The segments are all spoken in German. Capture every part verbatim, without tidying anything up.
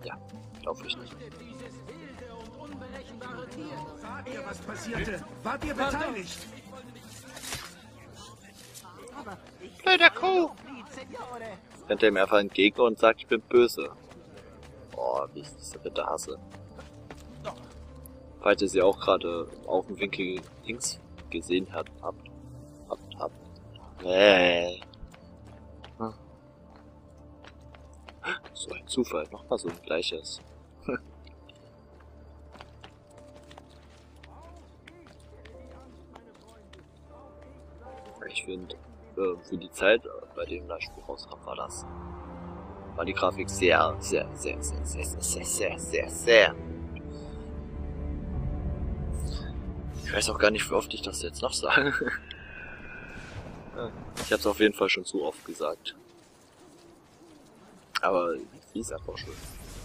Ja, glaube ich nicht. Wart ihr, was passierte? Wart ihr beteiligt? Blöder Kuh! Rennt er mir einfach entgegen und sagt, ich bin böse. Boah, wie ich diese bitte hasse. Falls ihr sie auch gerade auf dem Winkel links gesehen habt, habt, habt, habt. Äh. Hm. So ein Zufall, nochmal so ein gleiches. Ich finde, äh, für die Zeit, bei dem das Spiel rauskam, war das, war die Grafik sehr, sehr, sehr, sehr, sehr, sehr, sehr, sehr, sehr, sehr. Ich weiß auch gar nicht, wie oft ich das jetzt noch sage. Ich habe es auf jeden Fall schon zu oft gesagt. Aber die ist einfach schön.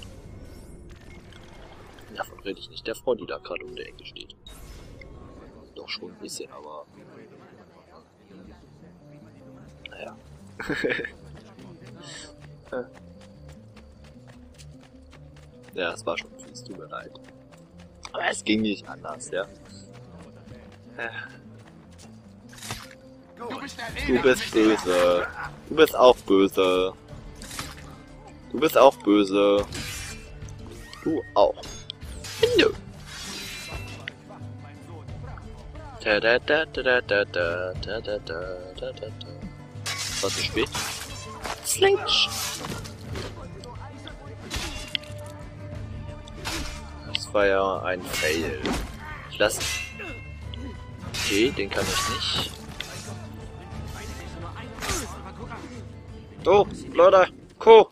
Davon rede ich nicht. Der Frau, die da gerade um der Ecke steht. Doch schon ein bisschen, aber... Naja. Ja, es war schon fies, tut mir leid. Aber es ging nicht anders, ja. Du bist böse. Du bist auch böse. Du bist auch böse. Du auch. Nö. Da da da da da da da da da da da. War zu spät? Slinch. Das war ja ein Fail. Ich lasse. Okay, den kann ich nicht. Oh, Leute, Co.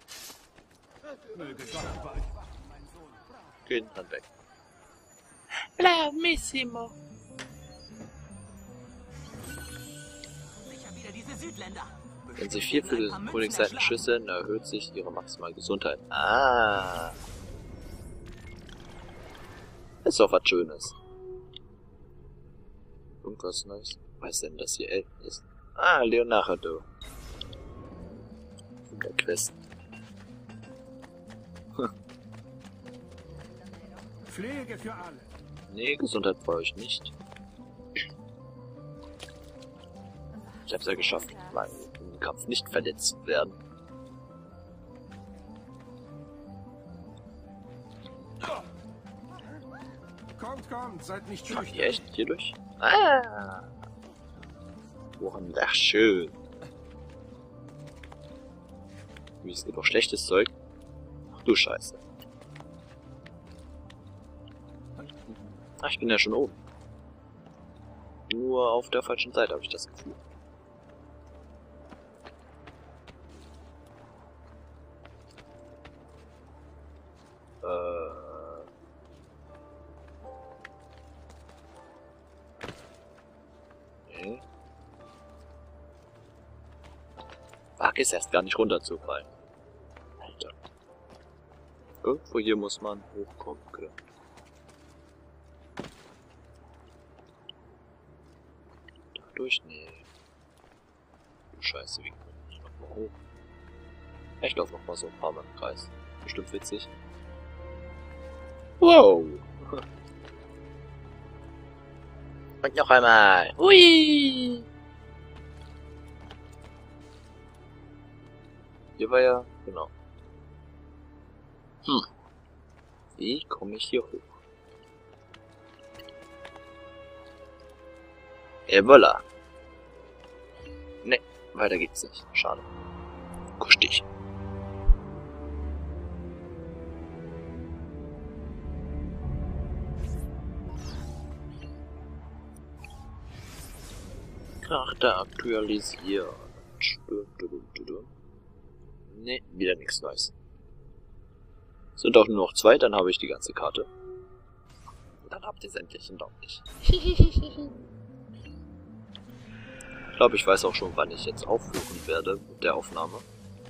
Gehen dann weg. Bravissimo. Wenn sie vier für Königsseiten schüsseln, erhöht sich ihre maximale Gesundheit. Ah. Ist doch was Schönes. Irgendwas Neues. Was denn das hier Elfen ist? Ah, Leonardo. In der Quest. Hm. Pflege für alle. Nee, Gesundheit brauche ich nicht. Ich hab's ja geschafft, mal im Kampf nicht verletzt zu werden. Kommt, kommt, seid nicht Ach, schüchtern. hier echt? Hier durch? Ah! Wunderschön. Wie, es gibt auch schlechtes Zeug? Ach du Scheiße. Ach, ich bin ja schon oben. Nur auf der falschen Seite habe ich das Gefühl. Äh... Okay. Wag es erst gar nicht runterzufallen. Alter. Irgendwo hier muss man hochkommen können. Dadurch? Nee. Du Scheiße, wie komme ich nochmal hoch? Ich laufe nochmal so ein paar Mal im Kreis. Bestimmt witzig. Wow! Und noch einmal. Hui! Hier war ja, genau. Hm. Wie komme ich hier hoch? Et voilà. Ne, weiter geht's nicht. Schade. Kuschtig. Karte aktualisiert. Ne, wieder nichts Neues. Sind doch nur noch zwei, dann habe ich die ganze Karte. Dann habt ihr es endlich und auch nicht. Ich glaube, ich weiß auch schon, wann ich jetzt aufhören werde mit der Aufnahme.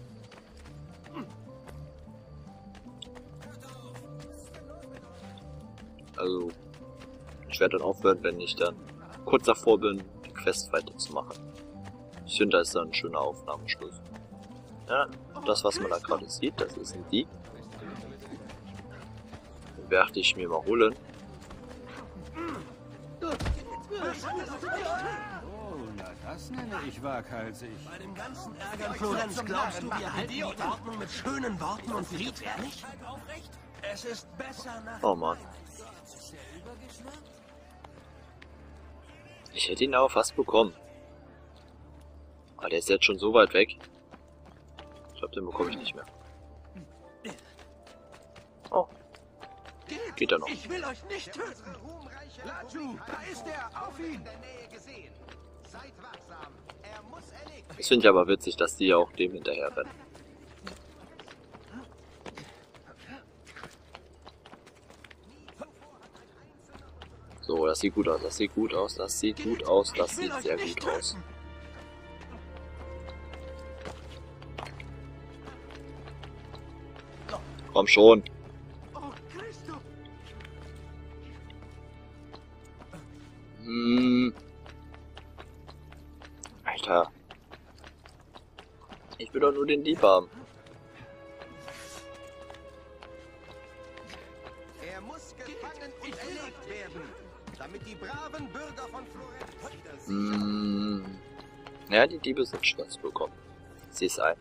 Also, ich werde dann aufhören, wenn ich dann kurz davor bin, die Quest weiterzumachen. Ich finde, da ist dann ein schöner Aufnahmeschluss. Ja, das, was man da gerade sieht, das ist ein Dieb. werde ich mir mal holen. Oh, na das nenne ich waghalsig. Bei dem ganzen Ärger in Florenz, glaubst du, wir halten die Ordnung mit schönen Worten und friedfertig? Es ist besser nach... Oh Mann. Ich hätte ihn aber fast bekommen. Aber der ist jetzt schon so weit weg. Ich glaube, den bekomme ich nicht mehr. Oh. Geht er noch. Ich will euch nicht töten! Laju, da ist er! Auf ihn! Das finde ich aber witzig, dass die auch dem hinterher rennen. So, das sieht gut aus, das sieht gut aus, das sieht gut aus, das sieht sehr gut aus. Komm schon. Hm. Alter. Ich will doch nur den Dieb haben. Er muss gefangen und erlegt werden, damit die braven Bürger von Florenz wieder sicher... Hm. Ja, die Diebe sind schwer zu bekommen. Sieh es ein.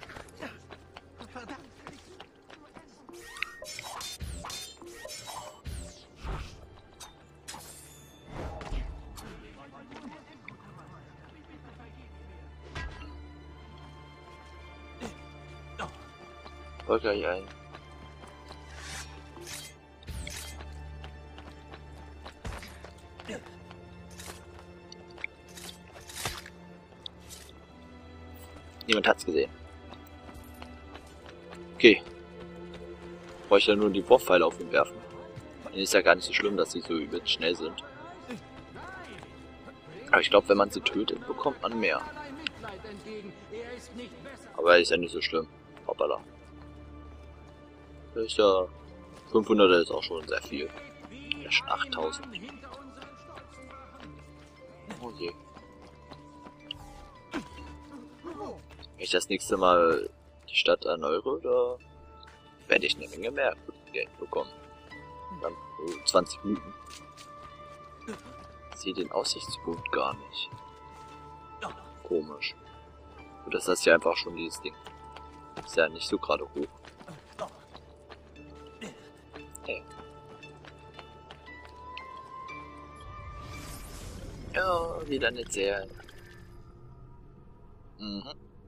Folgt gleich ein. Niemand hat's gesehen. Okay. Brauche ich ja nur die Wurfpfeile auf ihn werfen. Dann ist ja gar nicht so schlimm, dass sie so übelst schnell sind. Aber ich glaube, wenn man sie tötet, bekommt man mehr. Aber ist ja nicht so schlimm. Hoppala. Das ist ja... fünfhundert ist auch schon sehr viel. Ja, schon achttausend. Oh je. Wenn ich das nächste Mal die Stadt erneuere, da werde ich eine Menge mehr Geld bekommen. Dann so zwanzig Minuten. Ich sehe den Aussichtspunkt gar nicht. Komisch. Und das ist ja einfach schon dieses Ding. Ist ja nicht so gerade hoch. Hey. Ja, wieder nicht sehr. Mhm.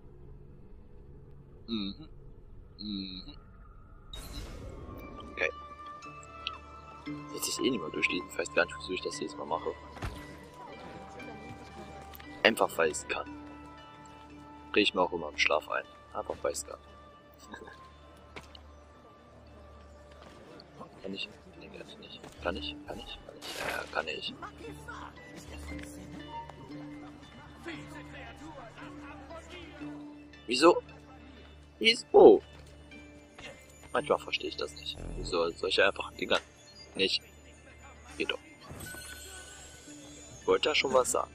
Mhm. Mhm. Okay. Jetzt ist eh nicht mehr durchlesen. Ich weiß gar nicht, wieso ich das jedes Mal mache. Einfach weil ich es kann. Dreh ich mir auch immer im Schlaf ein. Einfach weil ich es kann. Kann ich? Nee, kann ich nicht. Kann ich? Kann ich? Kann ich? Ja, kann ich. Wieso? Wieso? Manchmal verstehe ich das nicht. Wieso solche einfachen Dinger nicht? Geht doch. Ich wollte ja schon was sagen.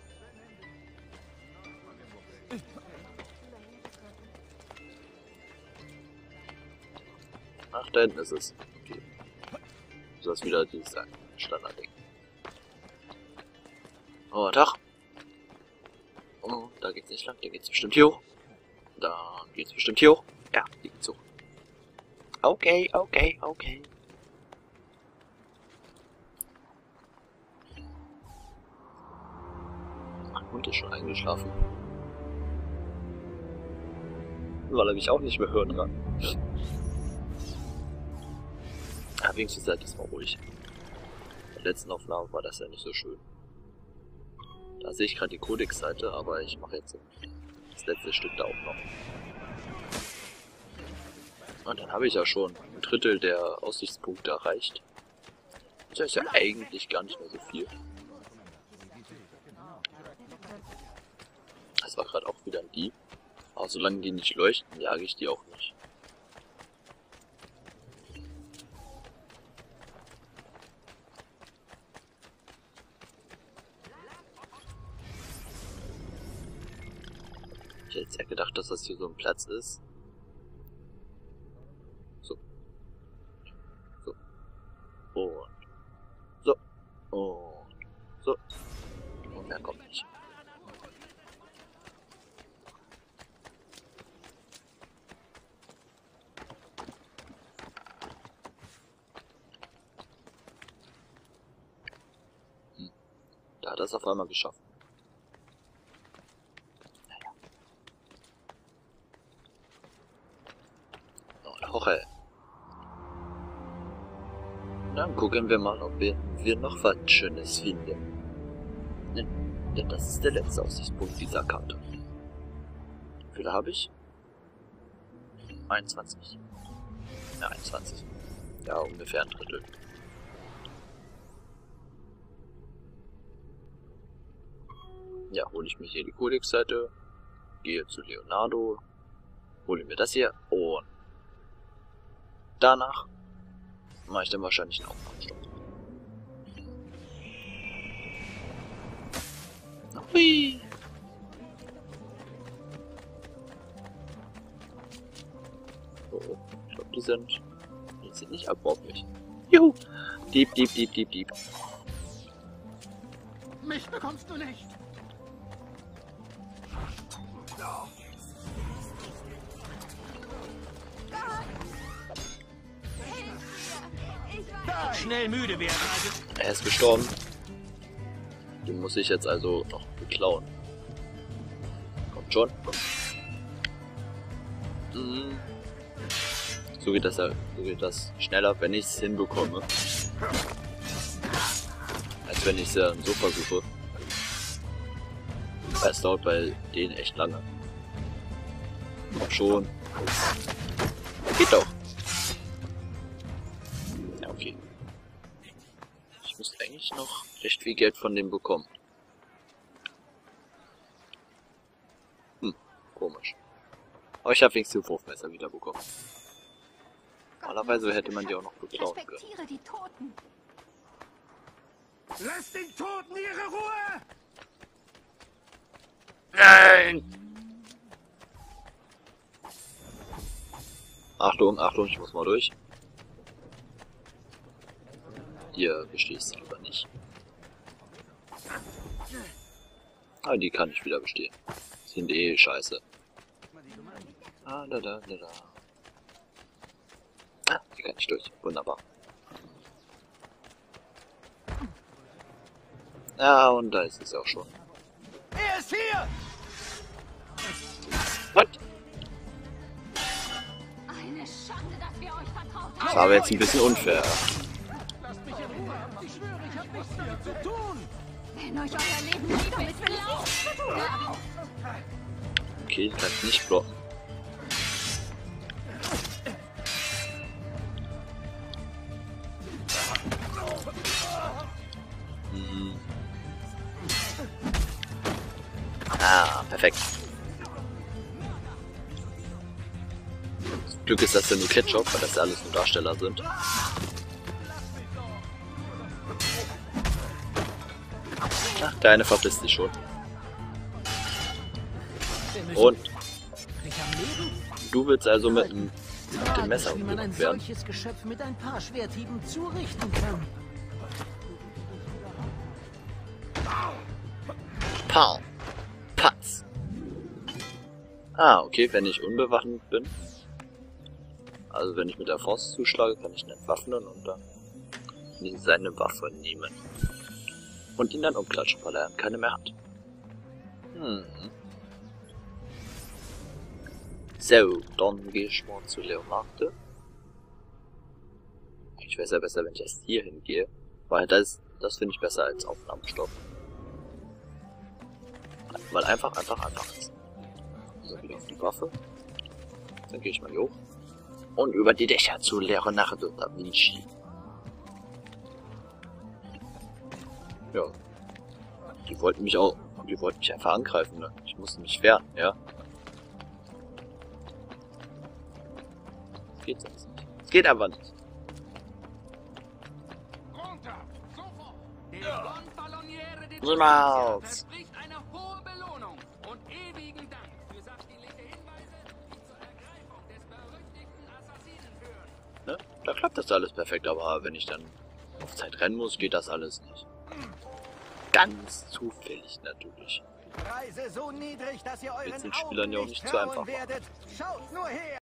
Ach, da hinten ist es. Okay. So ist wieder dieses Standardding. Oh, Tag. Oh, da geht's nicht lang. Da geht's bestimmt hier hoch. Da geht's bestimmt hier hoch. Ja, hier geht's hoch. Okay, okay, okay. Mein Hund ist schon eingeschlafen. Weil er mich auch nicht mehr hören kann. Ja, wenigstens seid ihr mal ruhig. In der letzten Aufnahme war das ja nicht so schön. Da sehe ich gerade die Codex-Seite, aber ich mache jetzt das letzte Stück da auch noch. Und dann habe ich ja schon ein Drittel der Aussichtspunkte erreicht. Das ist ja eigentlich gar nicht mehr so viel. Das war gerade auch wieder ein Dieb. Aber solange die nicht leuchten, jage ich die auch nicht. Ich hätte jetzt ja gedacht, dass das hier so ein Platz ist. So. So. Oh, hat das auf einmal geschafft. Naja. Und Jorge. Dann gucken wir mal, ob wir, wir noch was Schönes finden. Denn das ist der letzte Aussichtspunkt dieser Karte. Wie viel habe ich? einundzwanzig. Ja, einundzwanzig. Ja, ungefähr ein Drittel. Ja, hole ich mir hier die Codex-Seite, gehe zu Leonardo, hole mir das hier und danach mache ich dann wahrscheinlich einen Aufnahmestopp. Hui! Oh, ich glaube, die sind, die sind nicht abbauflich. Juhu! Dieb, dieb, dieb, dieb, dieb. Mich bekommst du nicht. Schnell müde werden, also. Er ist gestorben. Den muss ich jetzt also noch beklauen. Kommt schon. Mhm. So geht das, so geht das schneller, wenn ich es hinbekomme. Als wenn ich es ja so versuche. Weil es dauert bei denen echt lange. Komm schon. Geht doch. Ja, okay. Ich müsste eigentlich noch recht viel Geld von dem bekommen. Hm, komisch. Aber ich habe wenigstens den Wurfmesser wieder bekommen. Normalerweise hätte man die auch noch beklauen können. Respektiere die Toten. Lass den Toten ihre Ruhe! Nein! Achtung, Achtung, ich muss mal durch. Hier bestehst du lieber nicht. Ah, die kann ich wieder bestehen. Sind eh scheiße. Ah, da, da, da, da. Ah, die kann ich durch. Wunderbar. Ja, und da ist es auch schon. Er ist hier! What? Eine Schande, dass wir euch vertraut Das haben. war aber jetzt ein bisschen unfair. Lasst mich in Ruhe! Ich schwöre, ich habe nichts damit zu tun! Wenn euch euer Leben nicht damit will ich nichts zu tun haben. Okay, ich kann es nicht blocken. Hm. Ah, perfekt. Zum Glück ist das ja nur Ketchup, weil das ja alles nur Darsteller sind. Ach, der eine verpisst sich schon. Und du willst also mit dem, mit dem Messer wie man ein umgebracht werden. solches Geschöpf mit ein paar Schwerthieben zurichten kann. Pow. Patz. Ah, okay, wenn ich unbewaffnet bin. Also wenn ich mit der Faust zuschlage, kann ich ihn entwaffnen und dann seine Waffe nehmen. Und ihn dann umklatschen, weil er keine mehr hat. Hm. So, dann gehe ich mal zu Leonardo. Ich wäre es ja besser, wenn ich erst hier hingehe. Weil das, das finde ich besser als Aufnahmestopp. Weil einfach, einfach, einfach ist. So, wieder auf die Waffe. Dann gehe ich mal hier hoch. Und über die Dächer zu Leonardo da Vinci. Ja. Die wollten mich auch, die wollten mich einfach angreifen, ne? Ich musste mich wehren, ja. Geht sonst nicht. Es geht aber nicht. Runter! Sofort! Niemals! verspricht eine hohe Belohnung und ewigen Dank für sachdienliche Hinweise, die zur Ergreifung des berüchtigten Assassinen führen. Ne? Da klappt das alles perfekt, aber wenn ich dann auf Zeit rennen muss, geht das alles nicht. Ganz zufällig natürlich. Preise so niedrig, dass ihr euren Jetzt den Spielern ja auch Augen nicht nicht zu trauen einfach machen. werdet. Schaut nur her!